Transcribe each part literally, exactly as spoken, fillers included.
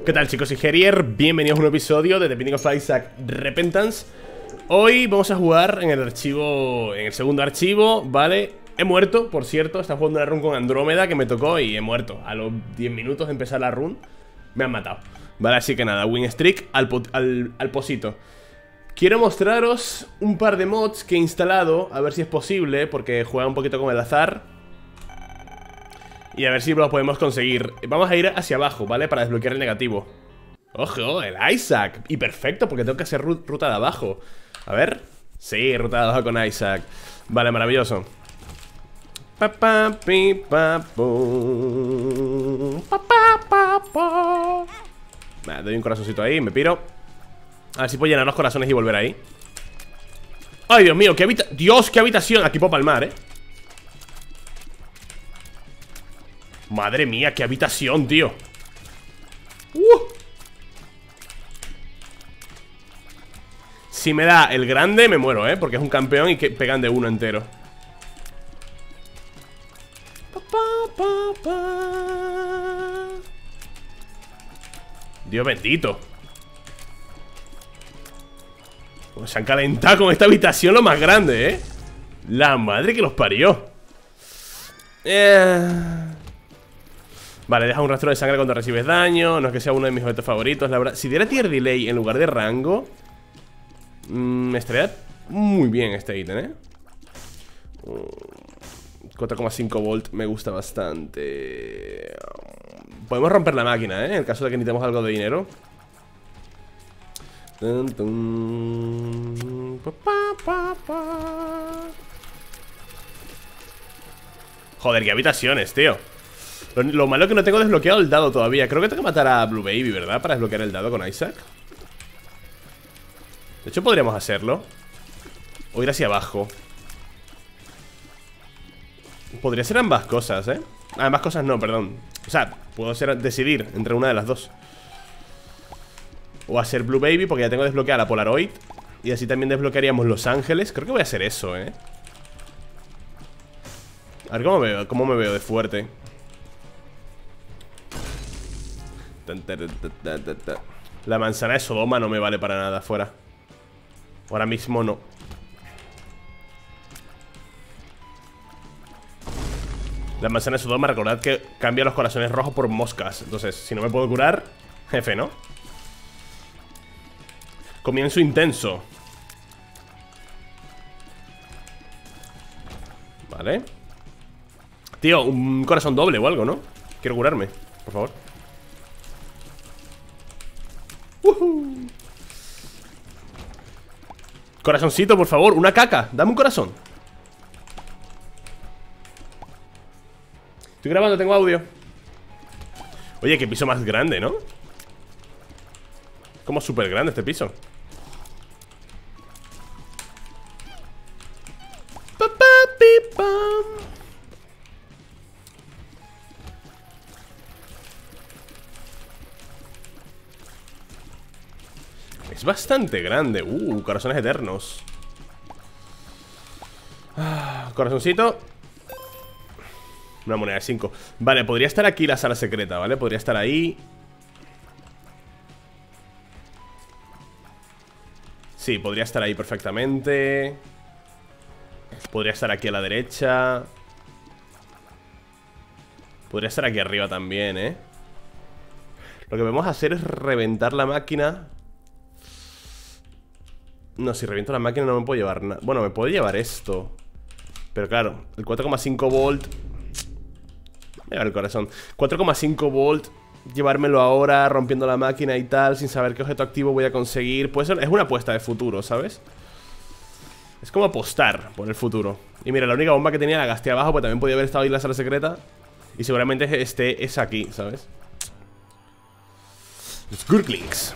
¿Qué tal, chicos? Soy Herier, bienvenidos a un episodio de The Binding of Isaac Repentance. Hoy vamos a jugar en el archivo, en el segundo archivo, ¿vale? He muerto, por cierto, estaba jugando una run con Andrómeda que me tocó y he muerto. A los diez minutos de empezar la run me han matado, ¿vale? Así que nada, win streak al, al, al posito. Quiero mostraros un par de mods que he instalado, a ver si es posible, porque juega un poquito con el azar. Y a ver si lo podemos conseguir. Vamos a ir hacia abajo, ¿vale? Para desbloquear el negativo. ¡Ojo! El Isaac. Y perfecto, porque tengo que hacer ruta de abajo. A ver. Sí, ruta de abajo con Isaac. Vale, maravilloso. Pa, pa, pi, pa, pu. Pa, pa, pa, pa. Vale, doy un corazoncito ahí, me piro. A ver si puedo llenar los corazones y volver ahí. ¡Ay, Dios mío! ¡Qué habita... ¡Dios, qué habitación! Aquí puedo palmar, ¿eh? Madre mía, qué habitación, tío. uh. Si me da el grande, me muero, ¿eh? Porque es un campeón y que pegan de uno entero. pa, pa, pa, pa. Dios bendito. Pues se han calentado con esta habitación lo más grande, ¿eh? La madre que los parió. Eh... Vale, deja un rastro de sangre cuando recibes daño. No es que sea uno de mis objetos favoritos, la verdad. Si diera tier delay en lugar de rango, mmm, me estaría muy bien este ítem, ¿eh? cuatro coma cinco volt me gusta bastante. Podemos romper la máquina, ¿eh? En el caso de que necesitemos algo de dinero. Dun, dun. Pa, pa, pa, pa. Joder, qué habitaciones, tío. Lo, lo malo es que no tengo desbloqueado el dado todavía. Creo que tengo que matar a Blue Baby, ¿verdad? Para desbloquear el dado con Isaac. De hecho, podríamos hacerlo. O ir hacia abajo. Podría ser ambas cosas, ¿eh? Ah, ambas cosas no, perdón. O sea, puedo ser, decidir entre una de las dos. O hacer Blue Baby, porque ya tengo desbloqueada la Polaroid. Y así también desbloquearíamos Los Ángeles. Creo que voy a hacer eso, ¿eh? A ver cómo me veo, cómo me veo de fuerte. La manzana de Sodoma no me vale para nada fuera. Ahora mismo no. La manzana de Sodoma, recordad que cambia los corazones rojos por moscas. Entonces, si no me puedo curar, jefe, ¿no? Comienzo intenso. Vale. Tío, un corazón doble o algo, ¿no? Quiero curarme, por favor. Uh-huh. Corazoncito, por favor, una caca, dame un corazón. Estoy grabando, tengo audio. Oye, qué piso más grande, ¿no? Como súper grande este piso. Pa, pa, pi, pam. Es bastante grande. Uh, corazones eternos. ah, Corazoncito. Una moneda de cinco. Vale, podría estar aquí la sala secreta, ¿vale? Podría estar ahí. Sí, podría estar ahí perfectamente. Podría estar aquí a la derecha. Podría estar aquí arriba también, ¿eh? Lo que podemos hacer es reventar la máquina. No, si reviento la máquina no me puedo llevar nada. Bueno, me puedo llevar esto. Pero claro, el cuatro coma cinco volt. Mira el corazón. cuatro coma cinco volt. Llevármelo ahora, rompiendo la máquina y tal, sin saber qué objeto activo voy a conseguir. Puede ser, es una apuesta de futuro, ¿sabes? Es como apostar por el futuro. Y mira, la única bomba que tenía la gasté abajo, pues también podía haber estado ahí en la sala secreta. Y seguramente este es aquí, ¿sabes? Los Gurglings.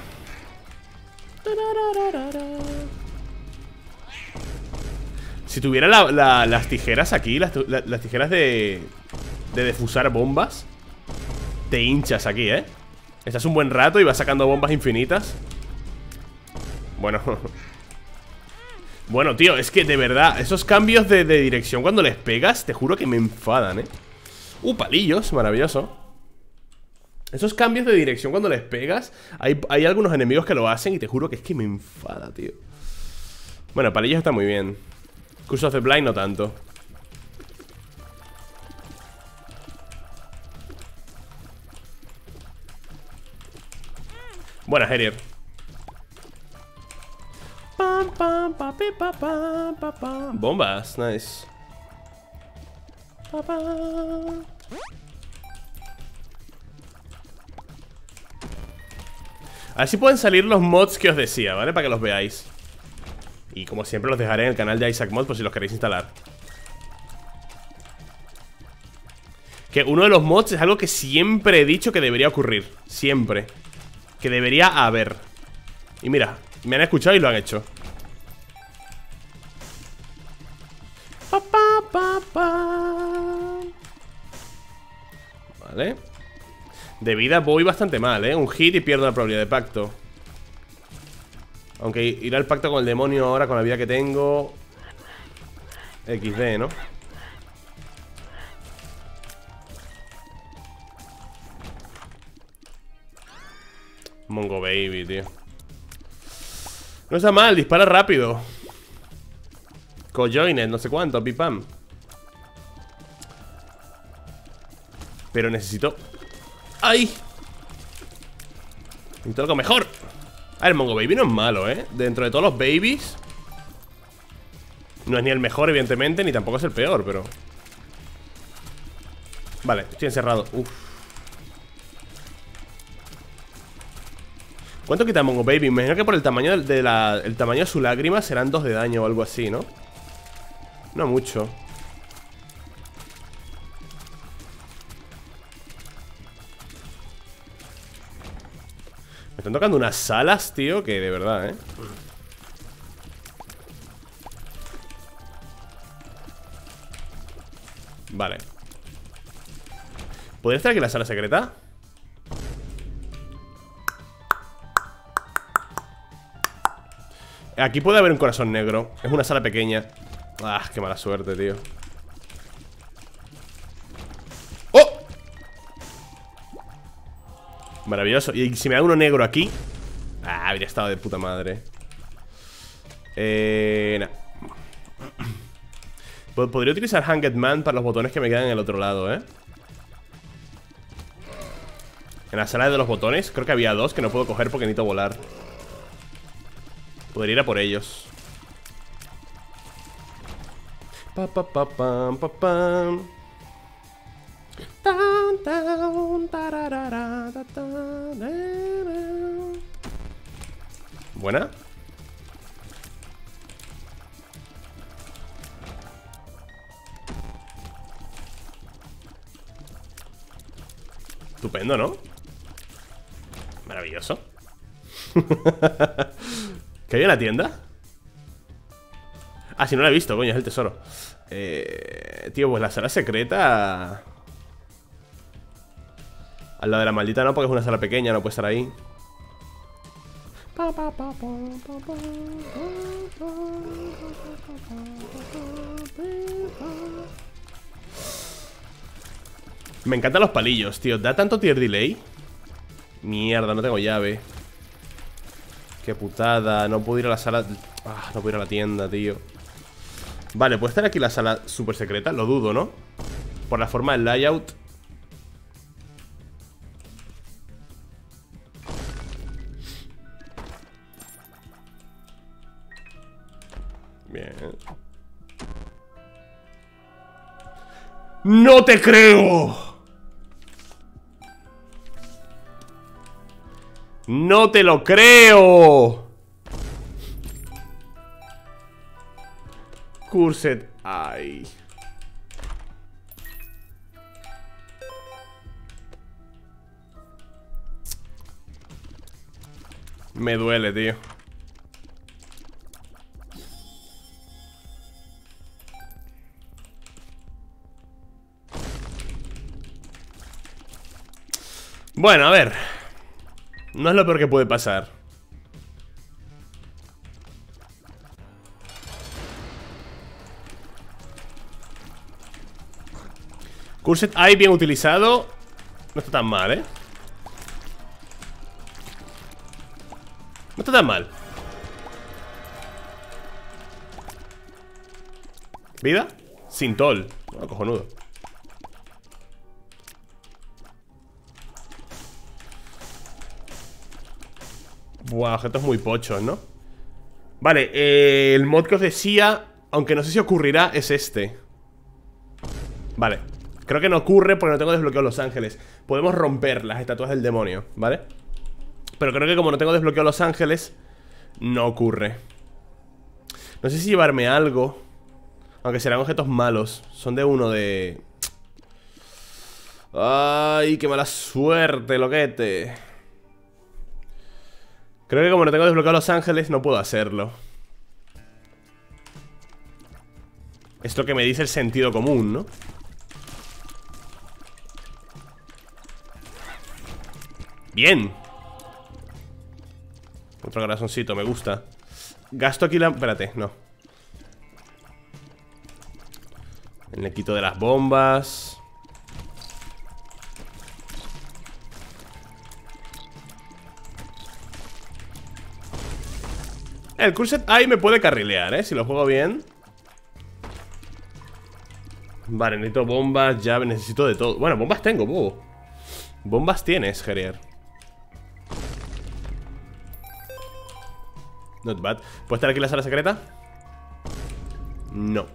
Si tuviera la, la, las tijeras aquí, las, la, las tijeras de, de defusar bombas, te hinchas aquí, ¿eh? Estás un buen rato y vas sacando bombas infinitas. Bueno. Bueno, tío, es que de verdad, esos cambios de, de dirección cuando les pegas, te juro que me enfadan, ¿eh? Uh, palillos, maravilloso. Esos cambios de dirección cuando les pegas, hay, hay algunos enemigos que lo hacen y te juro que es que me enfada, tío. Bueno, palillos está muy bien. Curse of the Blind no tanto. Buena, Harrier. Bombas, nice. A ver si pueden salir los mods que os decía, ¿vale? Para que los veáis. Y como siempre los dejaré en el canal de Isaac Mod por si los queréis instalar. Que uno de los mods es algo que siempre he dicho que debería ocurrir. Siempre. Que debería haber. Y mira, me han escuchado y lo han hecho. Pa, pa, pa, pa. Vale. De vida voy bastante mal, ¿eh? Un hit y pierdo la probabilidad de pacto. Aunque ir al pacto con el demonio ahora, con la vida que tengo, equis de, ¿no? Mongo Baby, tío. No está mal, dispara rápido. Cojoines, no sé cuánto, pipam. Pero necesito... ¡Ay! Necesito algo mejor. A ver, Mongo Baby no es malo, ¿eh? Dentro de todos los babies, no es ni el mejor, evidentemente, ni tampoco es el peor, pero... Vale, estoy encerrado. Uf. ¿Cuánto quita Mongo Baby? Me imagino que por el tamaño de, la, el tamaño de su lágrima serán dos de daño o algo así, ¿no? No mucho. Me están tocando unas alas, tío, que de verdad, ¿eh? Vale. ¿Podría estar aquí la sala secreta? Aquí puede haber un corazón negro. Es una sala pequeña. Ah, qué mala suerte, tío. ¡Oh! Maravilloso. Y si me da uno negro aquí... Ah, habría estado de puta madre. Eh... Nah. Podría utilizar Hanged Man para los botones que me quedan en el otro lado, ¿eh? En la sala de los botones creo que había dos que no puedo coger porque necesito volar. Podría ir a por ellos. Pa, pa, pa, pam, pa, pam. Tan, tan, tararara, ta, ta, ra, ra. Buena. Estupendo, ¿no? Maravilloso. ¿Qué hay en la tienda? Ah, si no la he visto, coño, es el tesoro. Eh, tío, pues la sala secreta... Al lado de la maldita no, porque es una sala pequeña, no puede estar ahí. Me encantan los palillos, tío. ¿Da tanto tier delay? Mierda, no tengo llave. Qué putada. No puedo ir a la sala... Ah, no puedo ir a la tienda, tío. Vale, ¿puede estar aquí la sala super secreta? Lo dudo, ¿no? Por la forma del layout. Bien. ¡No te creo! ¡No te lo creo! Cursed. Ay. Me duele, tío. Bueno, a ver. No es lo peor que puede pasar. Cursed Eye bien utilizado. No está tan mal, ¿eh? está tan mal. ¿Vida? Sin tol. Oh, cojonudo. Buah, objetos muy pochos, ¿no? Vale, eh, el mod que os decía, aunque no sé si ocurrirá, es este. Vale. Creo que no ocurre porque no tengo desbloqueado Los Ángeles. Podemos romper las estatuas del demonio, ¿vale? Pero creo que como no tengo desbloqueado Los Ángeles, no ocurre. No sé si llevarme algo. Aunque serán objetos malos. Son de uno de... Ay, qué mala suerte, loquete. Creo que como no tengo desbloqueado Los Ángeles, no puedo hacerlo. Es lo que me dice el sentido común, ¿no? Bien. Otro corazoncito, me gusta. Gasto aquí la... Espérate, no. Le quito de las bombas. El Cursed Eye me puede carrilear, ¿eh? Si lo juego bien. Vale, necesito bombas, llaves, necesito de todo. Bueno, bombas tengo, bobo. Bombas tienes, Gerier. Not bad. ¿Puede estar aquí la sala secreta? No.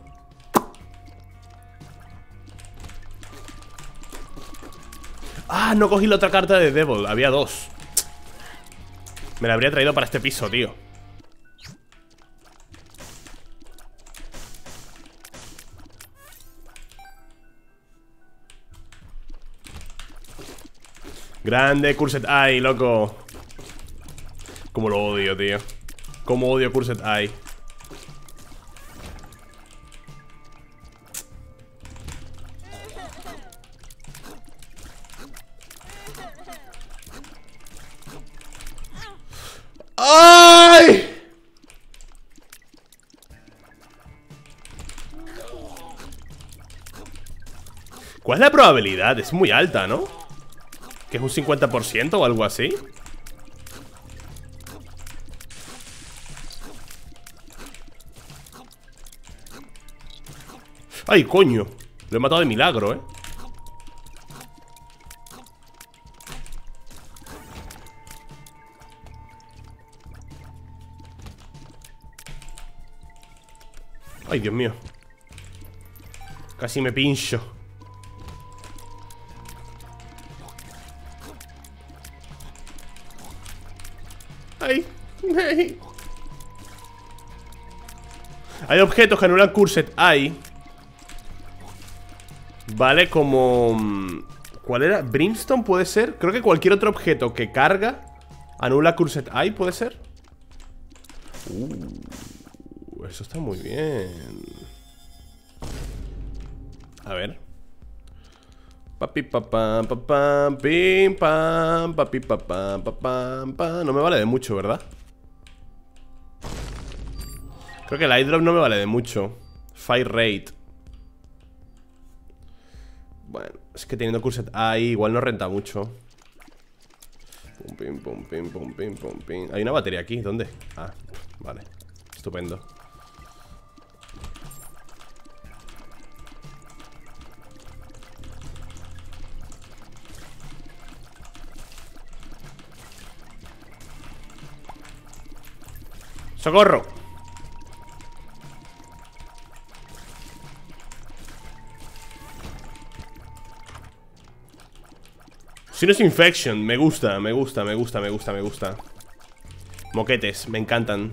Ah, no cogí la otra carta de Devil. Había dos. Me la habría traído para este piso, tío. Grande Cursed Eye, loco. Como lo odio, tío. Como odio Cursed Eye. ¡Ay! ¿Cuál es la probabilidad? Es muy alta, ¿no? ¿Que es un cincuenta por ciento o algo así? ¡Ay, coño! Lo he matado de milagro, ¿eh? ¡Ay, Dios mío! Casi me pincho. ¡Ay! ¡Ay! Hay objetos que anulan Cursed Eye. Vale, como... ¿Cuál era? ¿Brimstone puede ser? Creo que cualquier otro objeto que carga anula Cursed Eye, ¿puede ser? Uh, eso está muy bien. A ver. Papi papam papam pim pam papi papam papam pam. No me vale de mucho, ¿verdad? Creo que el eyedrop no me vale de mucho. Fire rate. Bueno, es que teniendo Cursed Eye igual no renta mucho. Pum, pim, pum, pim, pum, pim, pum, pim. Hay una batería aquí, ¿dónde? Ah, vale. Estupendo. ¡Socorro! Sinus Infection, me gusta, me gusta, me gusta, me gusta, me gusta. Moquetes, me encantan.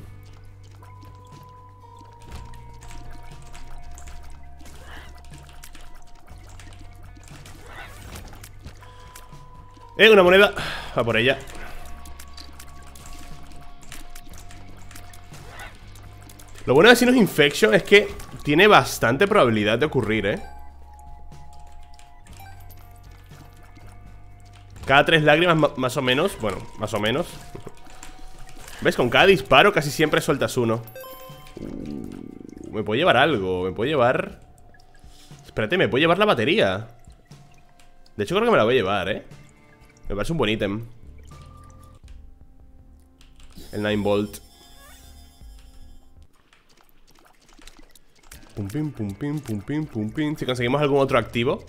Eh, una moneda. Va por ella. Lo bueno de Sinus Infection es que tiene bastante probabilidad de ocurrir, eh. Cada tres lágrimas más o menos. Bueno, más o menos. ¿Ves? Con cada disparo casi siempre sueltas uno. uh, Me puedo llevar algo. Me puedo llevar... Espérate, me puedo llevar la batería. De hecho creo que me la voy a llevar, eh. Me parece un buen ítem. El nine volt. Pum pim, pum pim, pum pim, pum pim. Si conseguimos algún otro activo.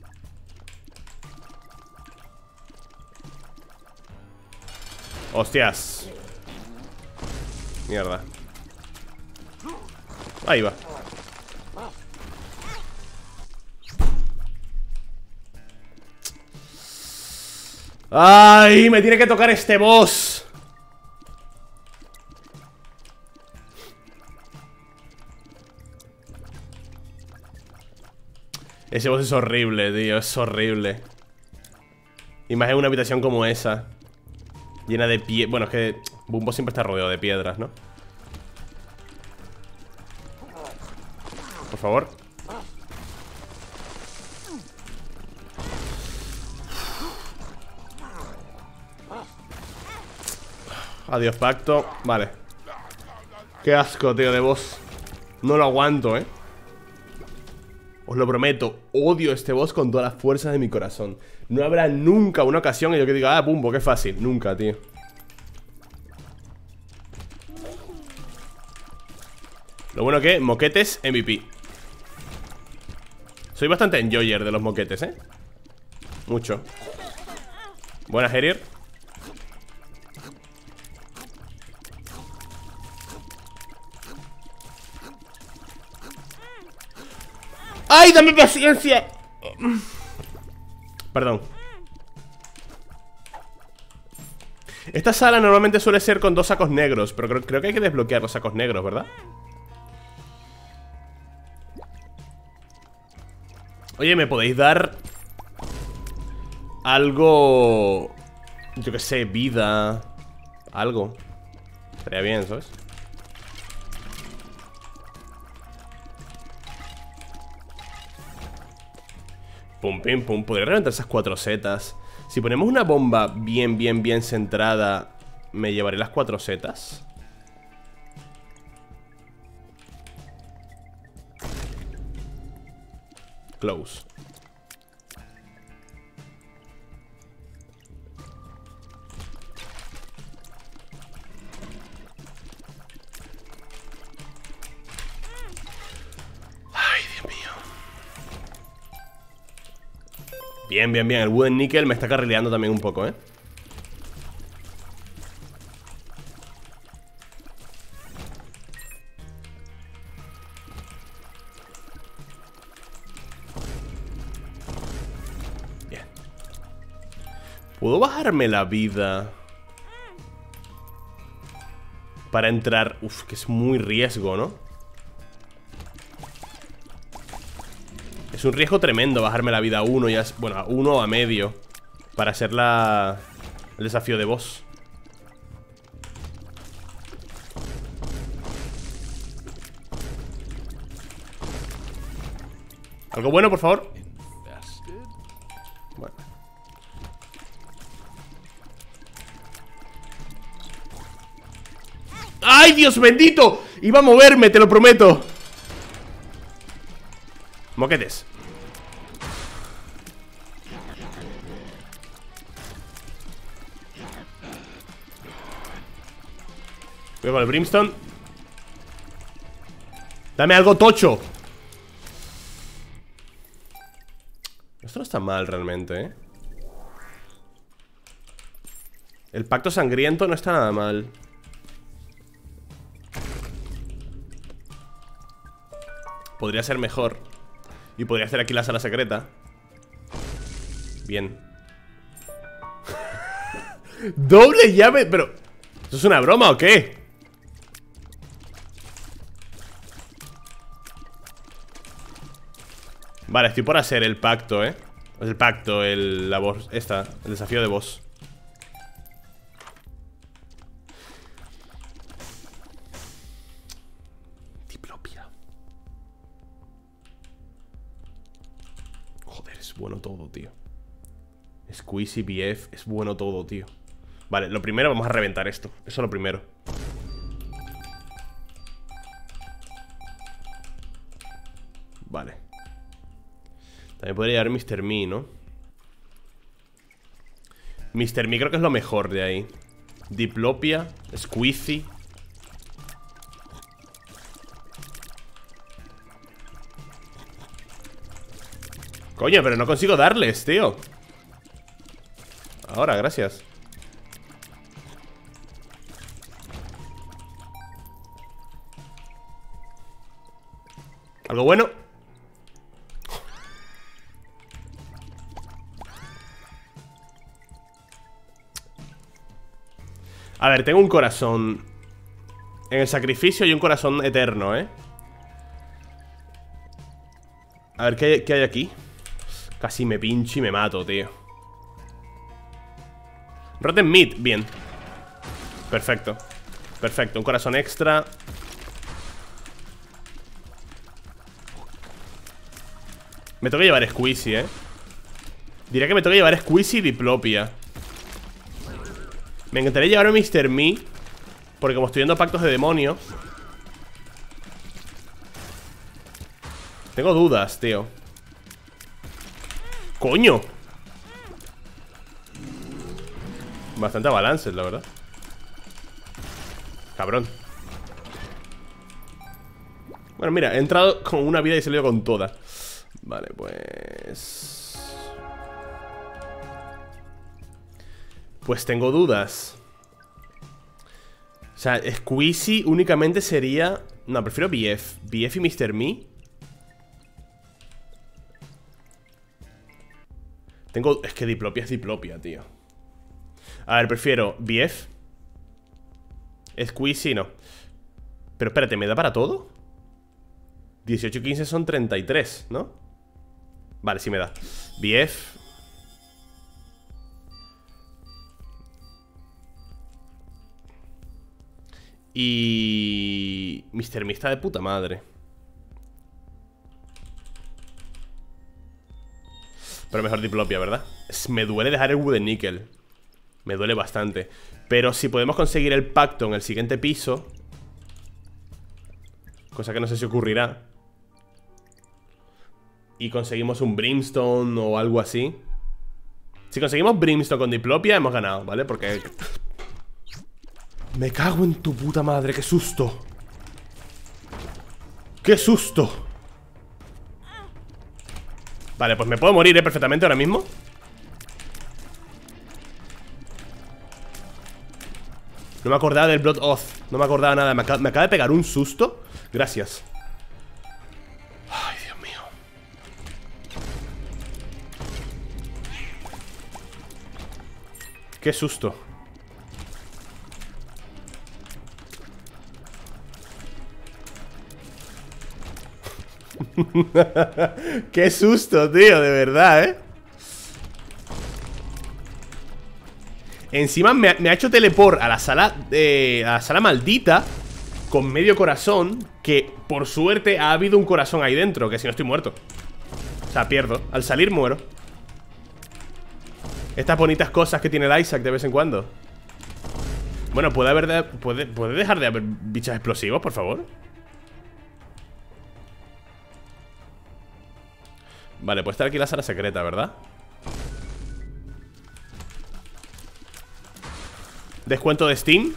Hostias. Mierda. Ahí va. ¡Ay! Me tiene que tocar este boss. Ese boss es horrible, tío. Es horrible. Y más en una habitación como esa, llena de pie... Bueno, es que Bumbo siempre está rodeado de piedras, ¿no? Por favor. Adiós, pacto. Vale. Qué asco, tío, de boss. No lo aguanto, ¿eh? Os lo prometo. Odio este boss con todas las fuerzas de mi corazón. No habrá nunca una ocasión en yo que diga, ah, Bumbo, qué fácil. Nunca, tío. Lo bueno que, moquetes, M V P. Soy bastante enjoyer de los moquetes, ¿eh? Mucho. Buena, Herier. ¡Ay, dame paciencia! Perdón. Esta sala normalmente suele ser con dos sacos negros, pero creo, creo que hay que desbloquear los sacos negros, ¿verdad? Oye, ¿me podéis dar algo? Yo qué sé, vida. Algo. Estaría bien, ¿sabes? Pum, pim, pum. Podría reventar esas cuatro setas. Si ponemos una bomba bien, bien, bien centrada, ¿me llevaré las cuatro setas? Close. Ay, Dios mío. Bien, bien, bien. El buen níquel me está carrileando también un poco, ¿eh? ¿Puedo bajarme la vida para entrar? Uf, que es muy riesgo, ¿no? Es un riesgo tremendo bajarme la vida a uno, ya es, bueno, a uno o a medio, para hacer la, el desafío de boss. ¿Algo bueno, por favor? Bueno. ¡Ay, Dios bendito! Iba a moverme, te lo prometo. Moquetes. Voy con el Brimstone. Dame algo tocho. Esto no está mal realmente, ¿eh? El pacto sangriento no está nada mal. Podría ser mejor. Y podría hacer aquí la sala secreta. Bien. Doble llave, pero... ¿esto es una broma o qué? Vale, estoy por hacer el pacto, ¿eh? El pacto, el, la boss, esta, el desafío de boss. Diplopia. Joder, es bueno todo, tío. Squeezy, B F, es bueno todo, tío. Vale, lo primero vamos a reventar esto. Eso es lo primero. Vale. También podría llevar mister Me, ¿no? mister Me creo que es lo mejor de ahí. Diplopia, Squeezy. Coño, pero no consigo darles, tío. Ahora, gracias. ¿Algo bueno? A ver, tengo un corazón en el sacrificio y un corazón eterno, ¿eh? A ver, ¿qué hay, qué hay aquí? Casi me pincho y me mato, tío. Rotten Meat, bien. Perfecto. Perfecto, un corazón extra. Me toca llevar Squeezy, ¿eh? Diría que me toca llevar Squeezy y Diplopia. Me encantaría llevar a mister Me, porque como estoy viendo pactos de demonios, tengo dudas, tío. ¡Coño! Bastante balance, la verdad. Cabrón. Bueno, mira, he entrado con una vida y he salido con toda. Vale, pues... Pues tengo dudas. O sea, Squeezy únicamente sería... No, prefiero B F. B F y mister Me. Tengo... Es que Diplopia es Diplopia, tío. A ver, prefiero B F. Squeezy no. Pero espérate, ¿me da para todo? dieciocho y quince son treinta y tres, ¿no? Vale, sí me da. B F. Y... mister Me está de puta madre. Pero mejor Diplopia, ¿verdad? Me duele dejar el Wooden Nickel. Me duele bastante. Pero si podemos conseguir el pacto en el siguiente piso, cosa que no sé si ocurrirá, y conseguimos un Brimstone o algo así. Si conseguimos Brimstone con Diplopia, hemos ganado, ¿vale? Porque... Me cago en tu puta madre, qué susto. ¡Qué susto! Vale, pues me puedo morir, ¿eh? Perfectamente ahora mismo. No me acordaba del Blood Oath. No me acordaba nada, me acaba, me acaba de pegar un susto. Gracias. Ay, Dios mío. Qué susto. Qué susto, tío, de verdad, ¿eh? Encima me, me ha hecho teleport a la sala eh, a la sala maldita con medio corazón, que por suerte ha habido un corazón ahí dentro, que si no estoy muerto. O sea, pierdo, al salir muero. Estas bonitas cosas que tiene el Isaac de vez en cuando. Bueno, ¿puede haber de, puede, ¿puede dejar de haber bichos explosivos, por favor? Vale, puede estar aquí la sala secreta, ¿verdad? Descuento de Steam.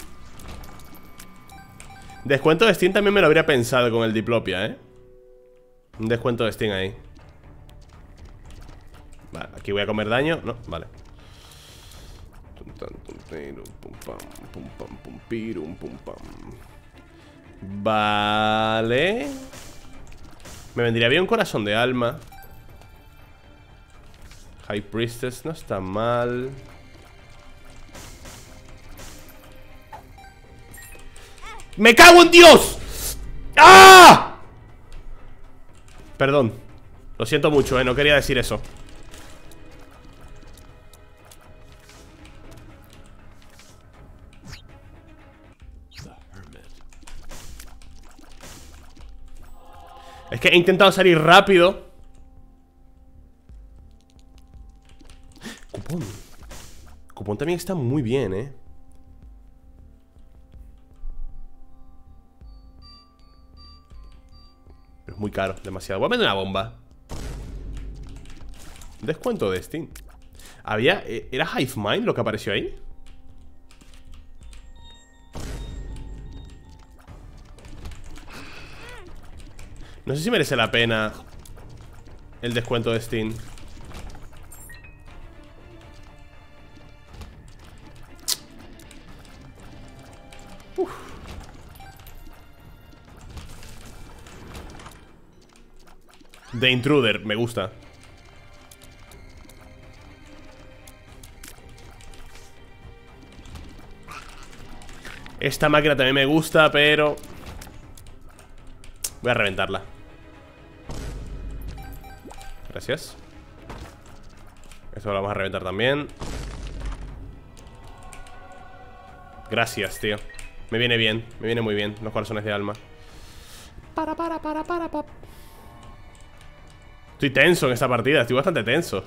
Descuento de Steam también me lo habría pensado con el Diplopia, ¿eh? Un descuento de Steam ahí. Vale, aquí voy a comer daño. No, vale. Vale. Me vendría bien un corazón de alma. High Priestess no está mal. ¡Me cago en Dios! ¡Ah! Perdón. Lo siento mucho, eh, no quería decir eso. Es que he intentado salir rápido. Cupón. Cupón también está muy bien, eh. Pero es muy caro, demasiado. Voy a meter una bomba. Descuento de Steam. Había... ¿Era Hive Mind lo que apareció ahí? No sé si merece la pena el descuento de Steam. Uf. The Intruder, me gusta. Esta máquina también me gusta, pero voy a reventarla. Gracias. Esto lo vamos a reventar también. Gracias, tío. Me viene bien, me viene muy bien. Los corazones de alma. Para, para, para, para, para. Estoy tenso en esta partida, estoy bastante tenso.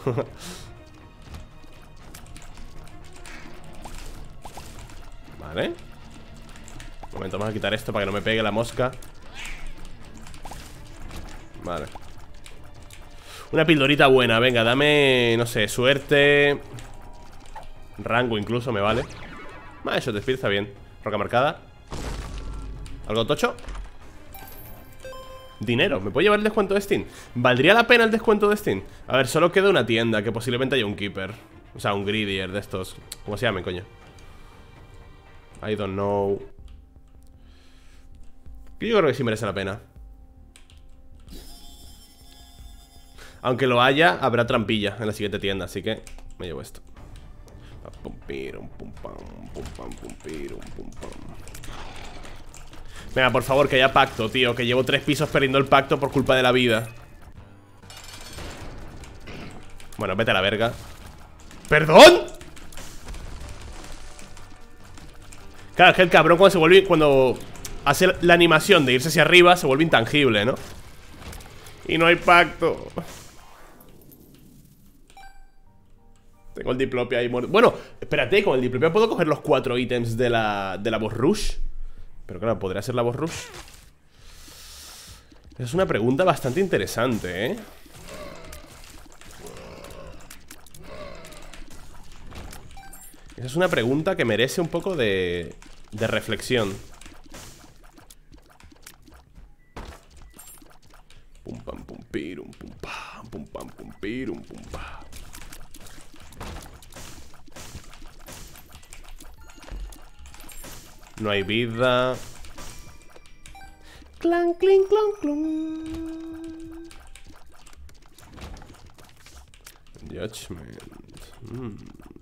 Vale. Un momento, vamos a quitar esto para que no me pegue la mosca. Vale. Una pildorita buena, venga, dame, no sé, suerte. Rango incluso me vale. Ah, eso, te está bien. Roca marcada. ¿Algo tocho? Dinero, ¿me puedo llevar el descuento de Steam? ¿Valdría la pena el descuento de Steam? A ver, solo queda una tienda, que posiblemente haya un keeper. O sea, un greedier de estos. ¿Cómo se llamen, coño? I don't know. Yo creo que sí merece la pena. Aunque lo haya, habrá trampilla en la siguiente tienda, así que me llevo esto. Venga, por favor, que haya pacto, tío. Que llevo tres pisos perdiendo el pacto por culpa de la vida. Bueno, vete a la verga. ¿Perdón? Claro, es que el cabrón cuando se vuelve... Cuando hace la animación de irse hacia arriba, se vuelve intangible, ¿no? Y no hay pacto. Tengo el diplopia ahí muerto. Bueno, espérate, con el diplopia puedo coger los cuatro ítems de la, de la boss rush. Pero claro, ¿podría ser la boss rush? Esa es una pregunta bastante interesante, ¿eh? Esa es una pregunta que merece un poco de, de reflexión. Pum pam pum pirum pum pam pum pam pum pirum pum pam. No hay vida. Clan, clink, clon, clon. Judgment. Mm.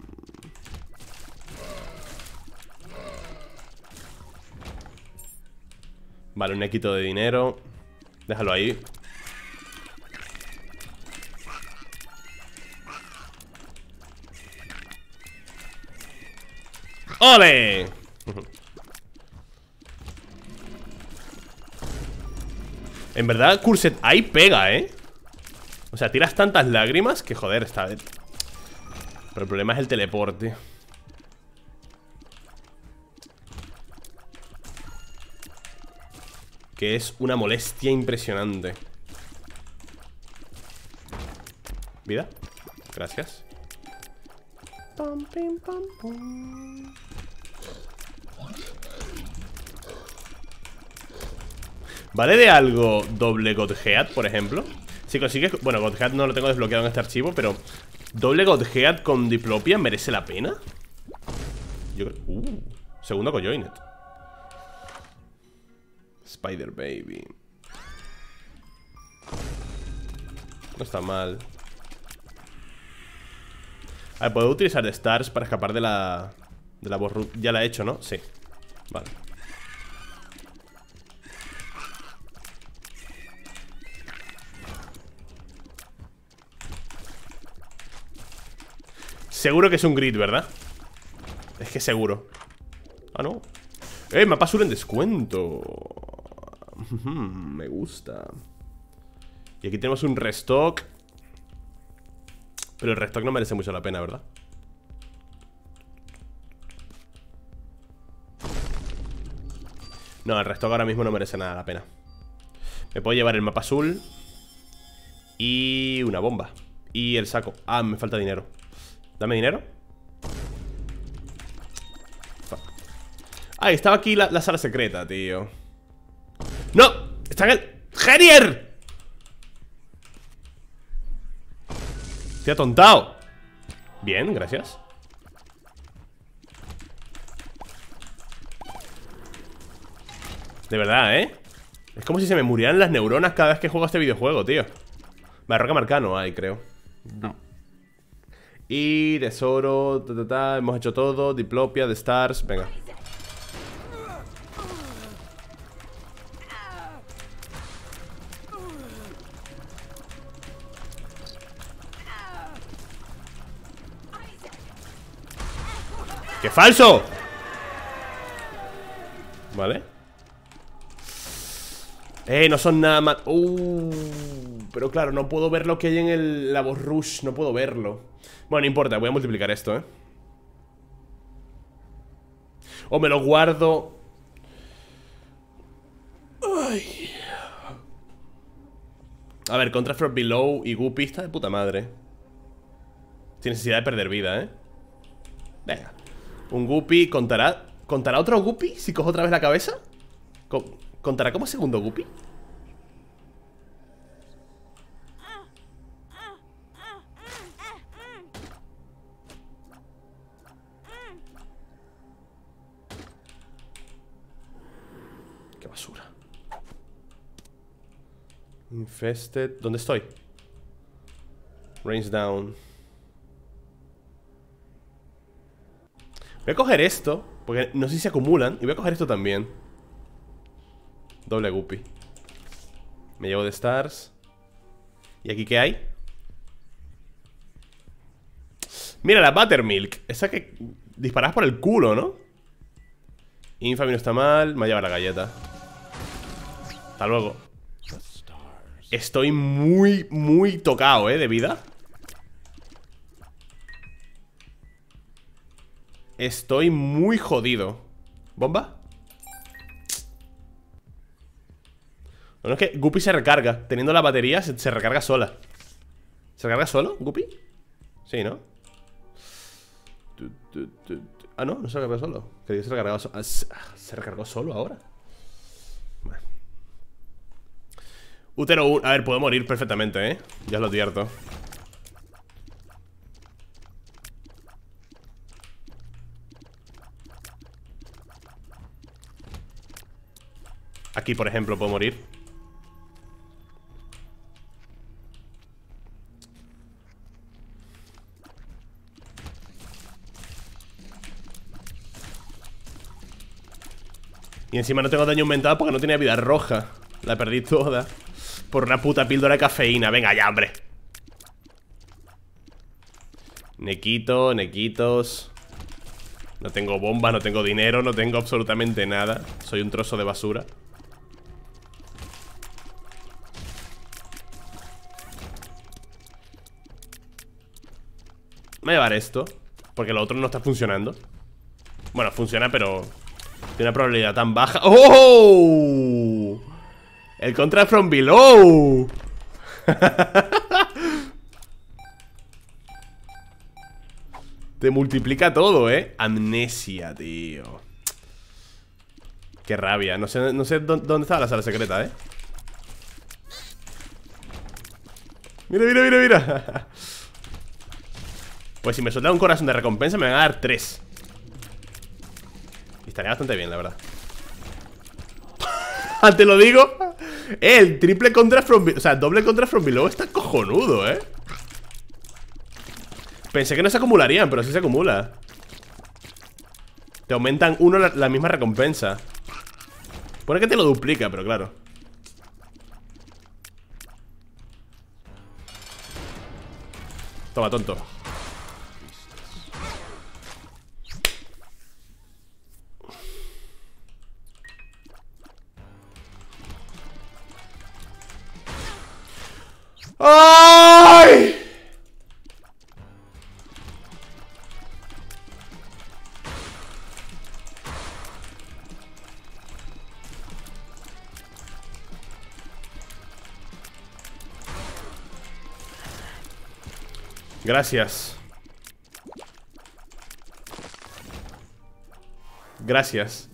Vale, un equito de dinero. Déjalo ahí. ¡Ole! En verdad, Cursed ahí pega, ¿eh? O sea, tiras tantas lágrimas que joder, está... Pero el problema es el teleporte. Que es una molestia impresionante. ¿Vida? Gracias. Pam, pim, pam, pum. ¿Vale de algo doble Godhead, por ejemplo? Si consigues... Bueno, Godhead no lo tengo desbloqueado en este archivo, pero... ¿Doble Godhead con diplopia merece la pena? Yo creo... Uh, segundo cojoinet. Spider Baby. No está mal. A ver, ¿puedo utilizar The Stars para escapar de la... De la boss root? Ya la he hecho, ¿no? Sí. Vale. Seguro que es un grid, ¿verdad? Es que seguro. Ah, no. ¡Eh! Mapa azul en descuento. Me gusta. Y aquí tenemos un restock. Pero el restock no merece mucho la pena, ¿verdad? No, el restock ahora mismo no merece nada la pena. Me puedo llevar el mapa azul y una bomba. Y el saco. Ah, me falta dinero. Dame dinero. Fuck. Ah, estaba aquí la, la sala secreta, tío. ¡No! ¡Está en el... ¡Genier! Estoy atontado. Bien, gracias. De verdad, ¿eh? Es como si se me murieran las neuronas cada vez que juego este videojuego, tío. Barroca Marcano hay, creo. No. Y tesoro, ta, ta, ta, hemos hecho todo. Diplopia, de Stars, venga. ¡Qué falso! Vale. Eh, no son nada más. Uh, pero claro, no puedo ver lo que hay en el, la voz rush. No puedo verlo. Bueno, no importa, voy a multiplicar esto, eh. O me lo guardo. Ay. A ver, contra From Below y Guppy está de puta madre. Sin necesidad de perder vida, eh. Venga. Un Guppy, ¿contará? ¿Contará otro Guppy si cojo otra vez la cabeza? ¿Contará como segundo Guppy? Qué basura. Infested. ¿Dónde estoy? Range down. Voy a coger esto, porque no sé si se acumulan. Y voy a coger esto también. Doble Guppy. Me llevo de Stars. ¿Y aquí qué hay? Mira, la Buttermilk. Esa que disparas por el culo, ¿no? Infamy no está mal. Me ha llevado la galleta. Hasta luego. Estoy muy, muy tocado, ¿eh? De vida. Estoy muy jodido. ¿Bomba? Bueno, es que Guppy se recarga. Teniendo la batería se, se recarga sola. ¿Se recarga solo, Guppy? Sí, ¿no? Ah, no, no se recarga solo. Creí que se recargaba solo. ¿Se recargó solo ahora? Bueno. Útero uno. A ver, puedo morir perfectamente, ¿eh? Ya os lo advierto. Aquí, por ejemplo, puedo morir. Y encima no tengo daño aumentado porque no tenía vida roja. La perdí toda por una puta píldora de cafeína. Venga ya, hombre. Nequito, nequitos. No tengo bombas, no tengo dinero, no tengo absolutamente nada. Soy un trozo de basura. Voy a llevar esto porque lo otro no está funcionando. Bueno, funciona, pero tiene una probabilidad tan baja. ¡Oh! El contra From Below. Te multiplica todo, ¿eh? Amnesia, tío. Qué rabia. No sé, no sé dónde está la sala secreta, ¿eh? Mira, mira, mira, mira. Pues si me suelta un corazón de recompensa me van a dar tres. Y estaría bastante bien, la verdad. Te lo digo. Eh, el triple contra From Below, o sea, doble contra From Below está cojonudo, eh. Pensé que no se acumularían, pero sí se acumula. Te aumentan uno la, la misma recompensa. Pone que te lo duplica, pero claro. Toma, tonto. ¡Ay! Gracias. Gracias.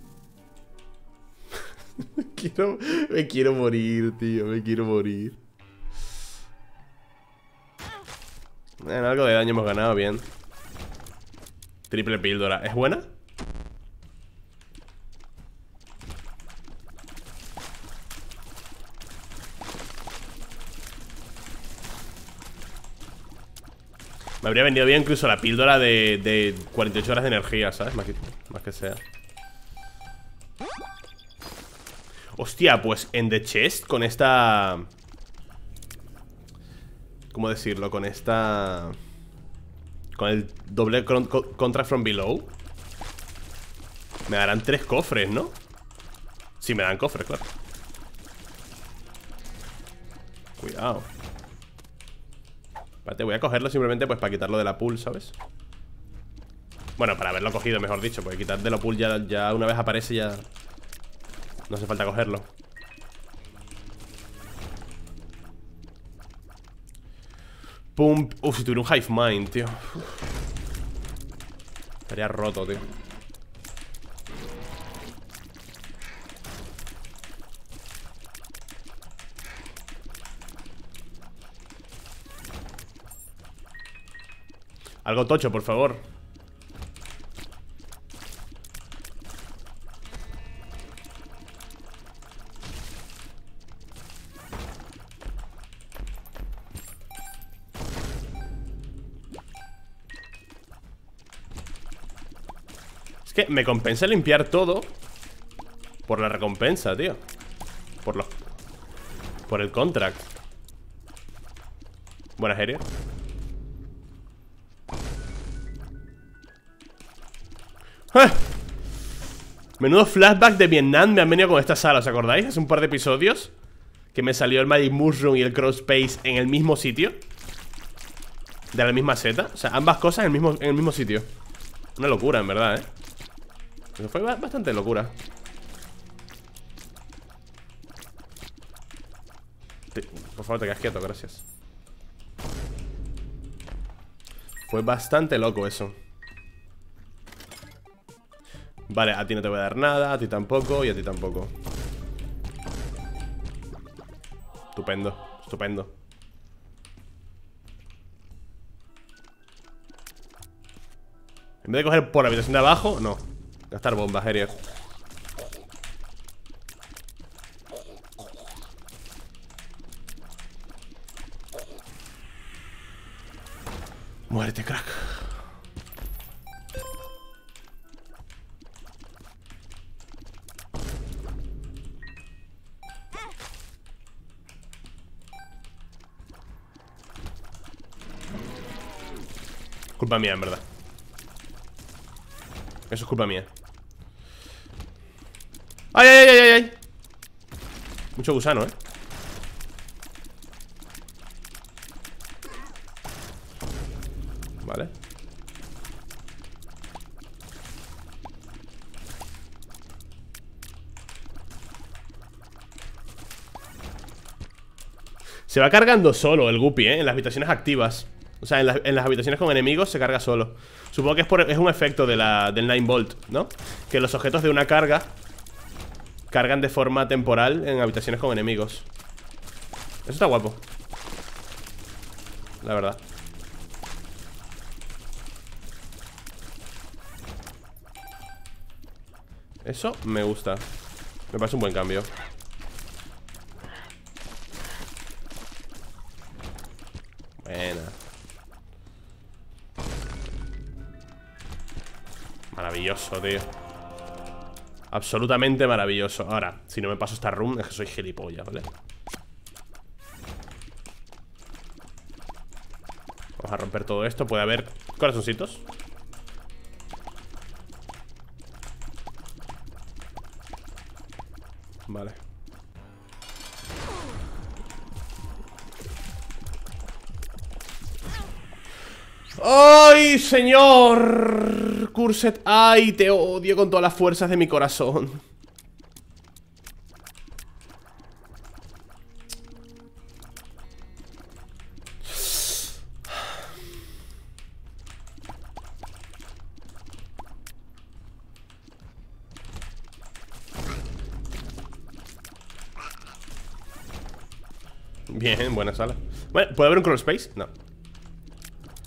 me, quiero, me quiero morir, tío. Me quiero morir. En algo de daño hemos ganado, bien. Triple píldora, ¿es buena? Me habría venido bien incluso la píldora de, de cuarenta y ocho horas de energía, ¿sabes? Más que, más que sea. Hostia, pues en The Chest, con esta... ¿Cómo decirlo? Con esta... Con el doble con, con, Contract from Below me darán tres cofres, ¿no? Sí, me dan cofres, claro. Cuidado. Espérate, voy a cogerlo simplemente pues para quitarlo de la pool, ¿sabes? Bueno, para haberlo cogido, mejor dicho. Porque quitar de la pool ya, ya una vez aparece ya no hace falta cogerlo. Pum. Uf, si tuviera un Hive Mind, tío. Uf. Estaría roto, tío. Algo tocho, por favor. Es que me compensa limpiar todo por la recompensa, tío. Por los... Por el contract. Buena serie. ¡Ah! Menudo flashback de Vietnam me han venido con esta sala, ¿os acordáis? Hace un par de episodios que me salió el Magic Mushroom y el Cross Space en el mismo sitio. De la misma seta. O sea, ambas cosas en el mismo, en el mismo sitio. Una locura, en verdad, ¿eh? Pero fue bastante locura. Por favor, te quedas quieto, gracias. Fue bastante loco eso. Vale, a ti no te voy a dar nada, a ti tampoco y a ti tampoco. Estupendo, estupendo. En vez de coger por la habitación de abajo, no. Gastar bombas, Herier. Muérete, crack. Culpa mía, en verdad. Eso es culpa mía. ¡Ay, ay, ay, ay, ay! Mucho gusano, ¿eh? Vale. Se va cargando solo el Guppy, ¿eh? En las habitaciones activas. O sea, en, la, en las habitaciones con enemigos se carga solo. Supongo que es, por, es un efecto de la, del nine volt, ¿no? Que los objetos de una carga cargan de forma temporal en habitaciones con enemigos. Eso está guapo, la verdad. Eso me gusta. Me parece un buen cambio. Buena. Maravilloso, tío. Absolutamente maravilloso. Ahora, si no me paso esta room, es que soy gilipollas, ¿vale? Vamos a romper todo esto. Puede haber corazoncitos. Vale. ¡Ay, señor! Cursed, ¡ay, te odio con todas las fuerzas de mi corazón! Bien, buena sala. Bueno, ¿puede haber un crawl space? No.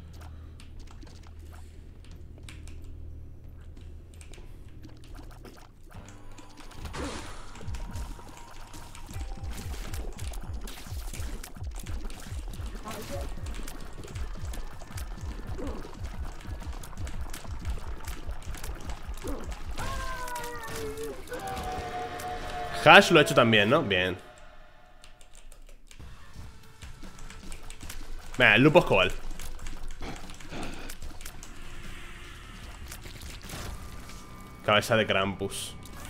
Hash lo ha hecho también, ¿no? Bien. Venga, el Lupo Escobal. Cabeza de Krampus.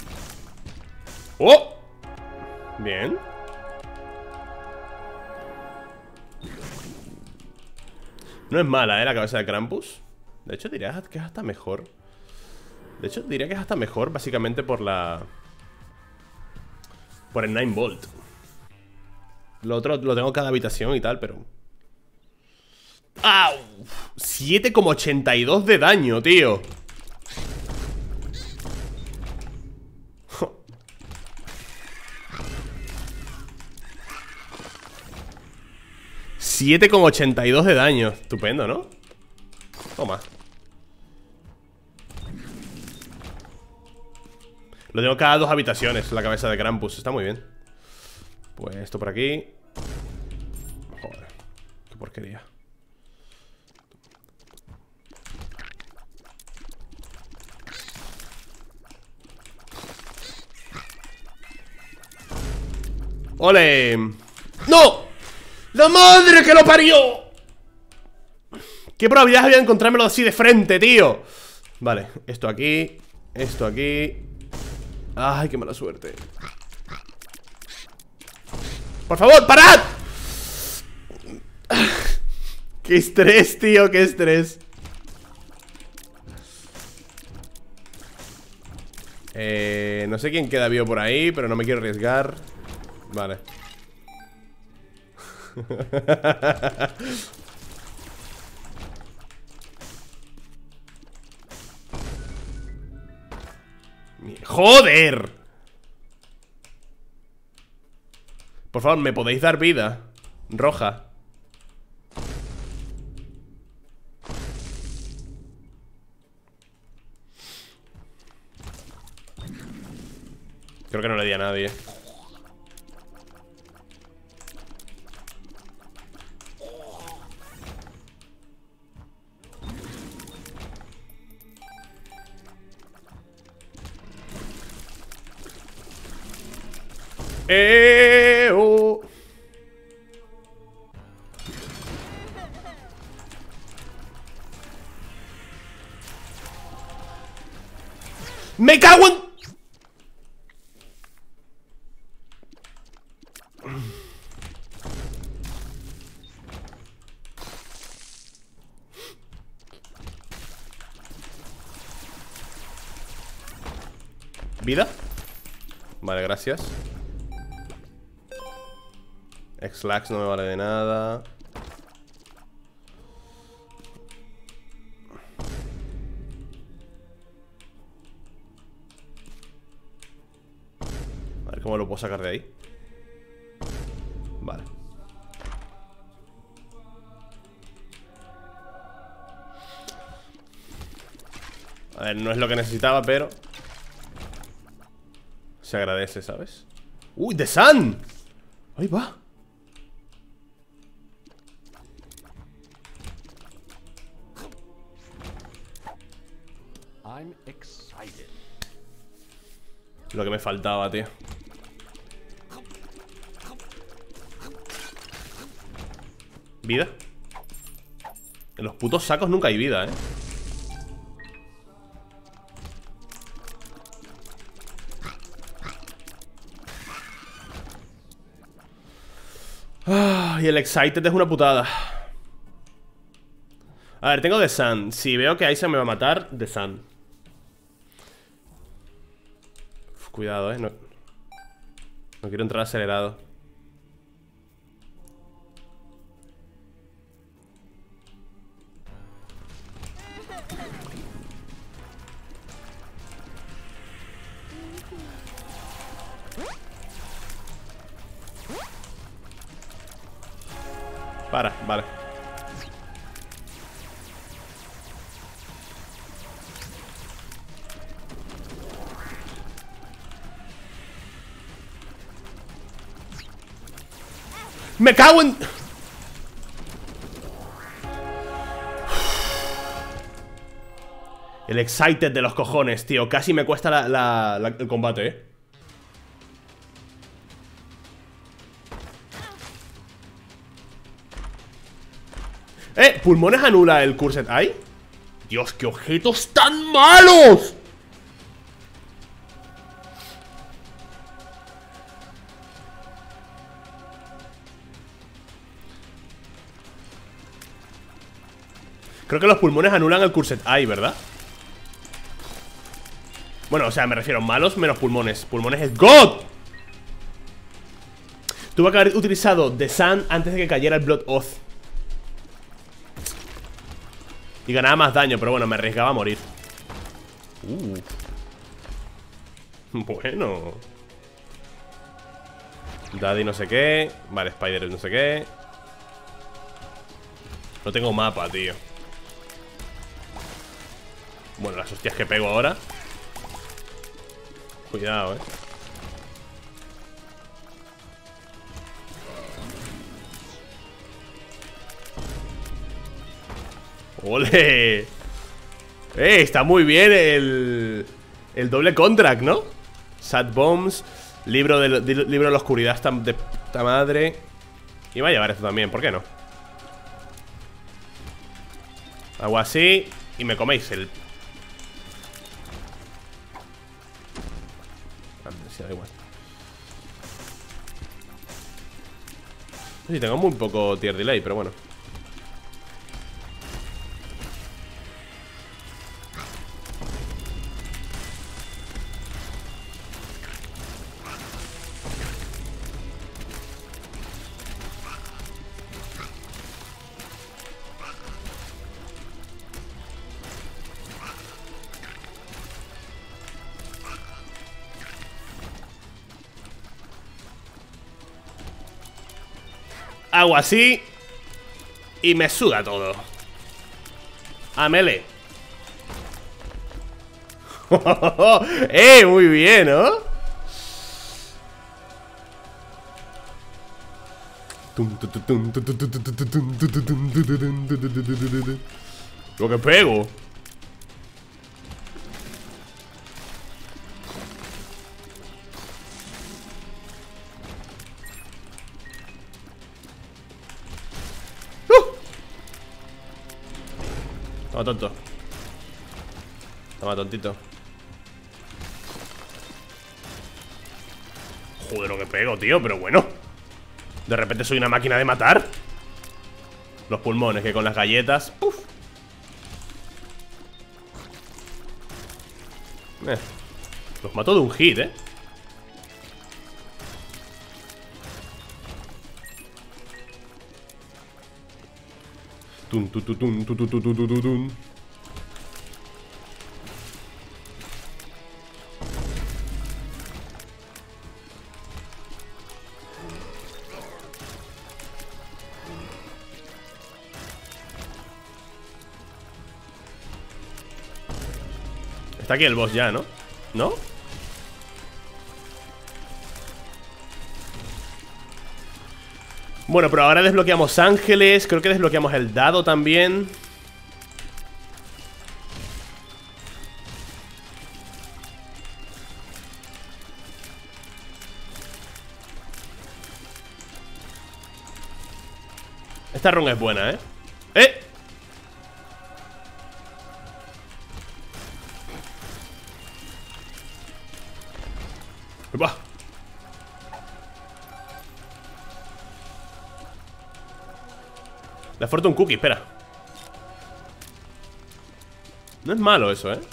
¡Oh! Bien. No es mala, ¿eh? La cabeza de Krampus. De hecho, diría que es hasta mejor. De hecho, diría que es hasta mejor, básicamente por la... por el nine volt. Lo otro lo tengo en cada habitación y tal, pero... ¡Au! siete coma ochenta y dos de daño, tío. siete coma ochenta y dos de daño. Estupendo, ¿no? Toma. Lo tengo cada dos habitaciones, la cabeza de Krampus. Está muy bien. Pues esto por aquí. Joder, qué porquería. ¡Ole! ¡No! ¡La madre que lo parió! ¿Qué probabilidades había de encontrármelo así de frente, tío? Vale, esto aquí. Esto aquí. Ay, qué mala suerte. ¡Por favor, parad! ¡Qué estrés, tío! ¡Qué estrés! Eh, no sé quién queda vivo por ahí, pero no me quiero arriesgar. Vale. ¡Joder! Por favor, ¿me podéis dar vida? Roja. Creo que no le di a nadie. Eh, oh. ¡Me cago en! ¿Vida? Vale, gracias. X-Lax no me vale de nada. A ver cómo lo puedo sacar de ahí. Vale. A ver, no es lo que necesitaba, pero se agradece, ¿sabes? ¡Uy, The Sun! ¡Ahí va! I'm excited. Lo que me faltaba, tío. ¿Vida? En los putos sacos nunca hay vida, eh. Ah, y el Excited es una putada. A ver, tengo The Sun. Si veo que Isaac me va a matar, The Sun. Uf, cuidado, eh. No, no quiero entrar acelerado. Para, vale. ¡Me cago en! El excited de los cojones, tío. Casi me cuesta la, la, la, el combate, eh. Eh, pulmones anula el Cursed Eye. Dios, qué objetos tan malos. Creo que los pulmones anulan el Cursed Eye, ¿verdad? Bueno, o sea, me refiero malos menos pulmones. Pulmones es God. Tuve que haber utilizado The Sun antes de que cayera el Blood Oath y ganaba más daño, pero bueno, me arriesgaba a morir. Uh. Bueno. Daddy no sé qué. Vale, Spider no sé qué. No tengo mapa, tío. Bueno, las hostias que pego ahora. Cuidado, eh. ¡Ole! Eh, está muy bien el... El doble contract, ¿no? Sad Bombs. Libro de, de, libro de la oscuridad esta, de puta madre. Y va a llevar esto también, ¿por qué no? Hago así y me coméis el... Sí, da igual. Sí, tengo muy poco tier delay, pero bueno. Hago así y me suda todo. A melee. Eh, muy bien, ¿no? Lo que pego. Toma, tonto. Toma, tontito. Joder, lo que pego, tío, pero bueno. De repente soy una máquina de matar. Los pulmones, que con las galletas. Uf. Eh. Los mato de un hit, eh. Tun, tu, tu, tun, tu, tu, tu, tu, tu, tun. Está aquí el boss ya, ¿no? ¿No? Bueno, pero ahora desbloqueamos ángeles. Creo que desbloqueamos el dado también. Esta run es buena, ¿eh? ¡Eh! ¡Bah! La Fortune Cookie, espera. No es malo eso, ¿eh?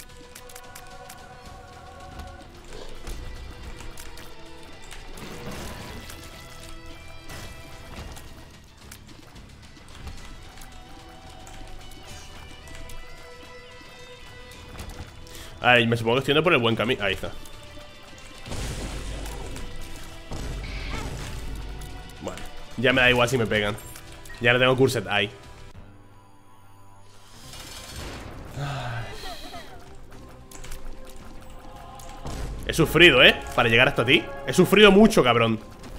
Ay, me supongo que estoy yendo por el buen camino. Ahí está. Bueno, ya me da igual si me pegan. Ya no tengo Cursed Eye. He sufrido, ¿eh? Para llegar hasta ti. He sufrido mucho, cabrón.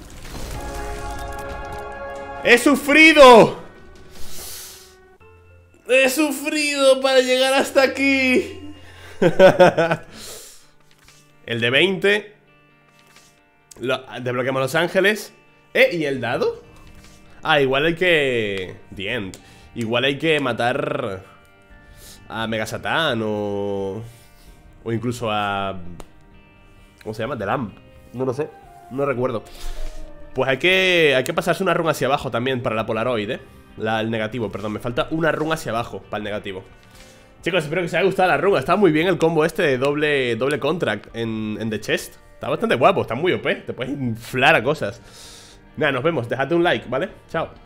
¡He sufrido! ¡He sufrido para llegar hasta aquí! El de veinte. Lo, desbloqueamos Los Ángeles. ¿Eh? ¿Y el dado? Ah, igual hay que... The End. Igual hay que matar a Mega Satán o... O incluso a... ¿Cómo se llama? The Lamp. No lo sé, no recuerdo. Pues hay que, hay que pasarse una run hacia abajo también para la Polaroid, ¿eh? La, el negativo, perdón, me falta una run hacia abajo para el negativo. Chicos, espero que os haya gustado la run. Está muy bien el combo este de doble, doble contract en, en The Chest. Está bastante guapo, está muy O P. Te puedes inflar a cosas. Nada, nos vemos, dejad un like, ¿vale? Chao.